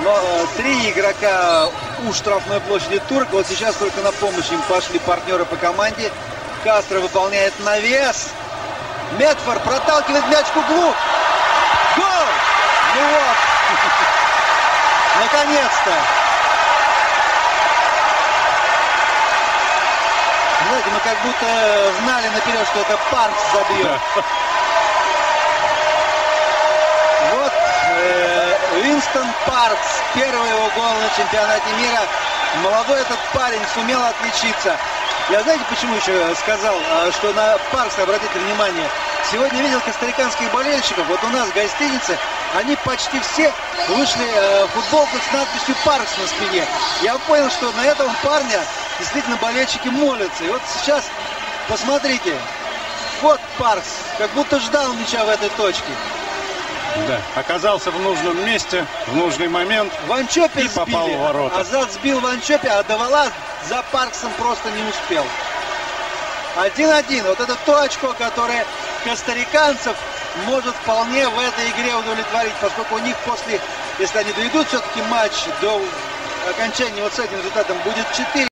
Но 3 игрока у штрафной площади Турок. Вот сейчас только на помощь им пошли партнеры по команде. Кастро выполняет навес. Медфор проталкивает мяч к углу. Гол! Ну вот. Наконец-то. Знаете, мы как будто знали наперед, что это Паркс забьет. Да. Вот Уинстон Паркс. Первый его гол на чемпионате мира. Молодой этот парень сумел отличиться. Я знаете, почему еще сказал, что на Паркса, обратите внимание, сегодня видел костариканских болельщиков, вот у нас в гостинице, они почти все вышли в футболках с надписью «Паркс» на спине. Я понял, что на этого парня действительно болельщики молятся. И вот сейчас, посмотрите, вот Паркс, как будто ждал мяча в этой точке. Да, оказался в нужном месте, в нужный момент Ванчопи и попал сбили. в ворота. Азат сбил Ванчопи, а Давала за Парксом просто не успел. 1-1. Вот это то очко, которое костариканцев может вполне в этой игре удовлетворить, поскольку у них после, если они доведут все-таки матч до окончания вот с этим результатом, будет 4.